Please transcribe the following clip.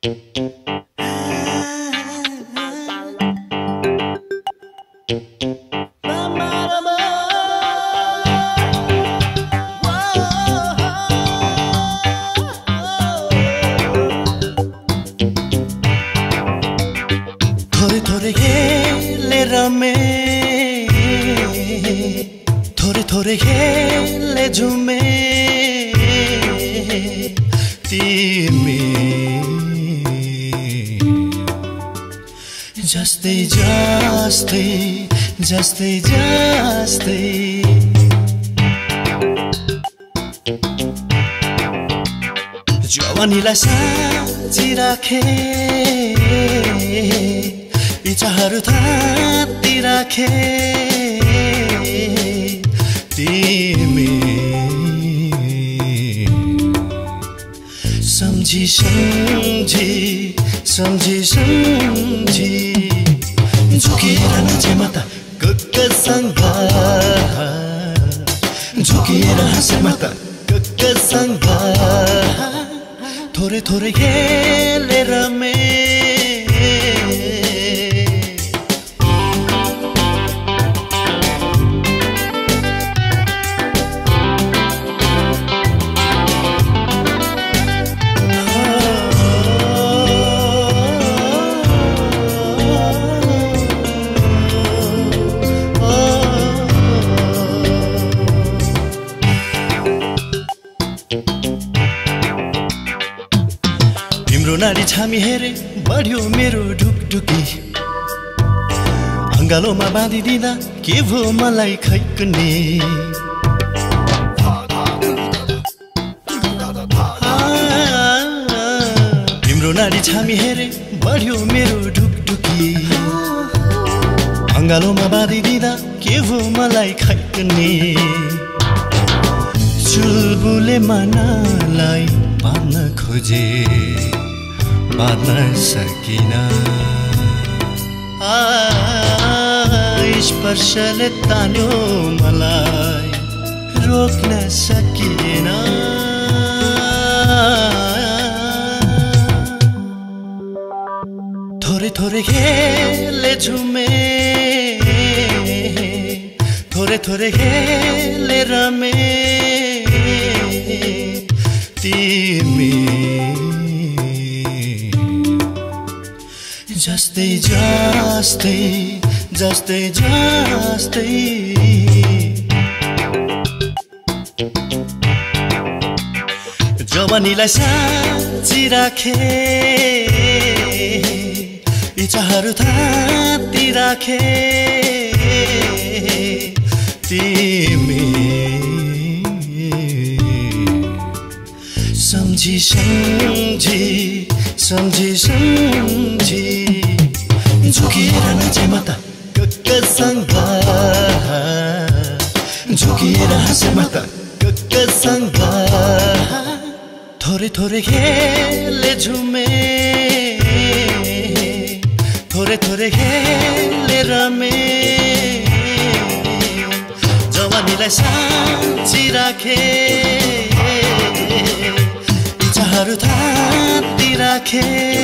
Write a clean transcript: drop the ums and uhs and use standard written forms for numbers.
थोरे खेले झुमे तिमी जस्तै जस्तै जस्तै जस्तै जवानीलाई साँची राखे इच्छाहरू थाती राखे तिमी सम्झी सम्झी सम्झी सम्झी झुकिएर नाचे माता कक्कसँग झुकिएर हाँसे माता कक्कसँग थोरै थोरै खेलेर नारी छामी हेरे बढ्यो मेरो ढुकढुकी अङ्गालोमा बाँधिदिँदा के भो मलाई खैकुने तिम्रो नारी छामी हेरे बढ्यो मेरो ढुकढुकी अङ्गालोमा बाँधिदिँदा के भो मलाई खैकुने चुलबुले मनालाई पार्न खोजे बाँध्न सकिन स्पर्शले तान्यो मलाई रोक्न सकिएन थोरै थोरै खेले झुमे थोरै थोरै खेले रमे तिमी जस्तै जस्तै जस्तै जस्तै जवानीलाई साँची राखे इच्छाहरू थाती राखे तिमी सम्झी सम्झी सम्झी सम्झी झुकिएर नाचे माता कक्कसँग झुकिएर हाँसे माता कक्कसँग थोरै थोरै खेले झुमे थोरै थोरै खेले रमे जवानीलाई साँची राखे इच्छाहरू थाती राखे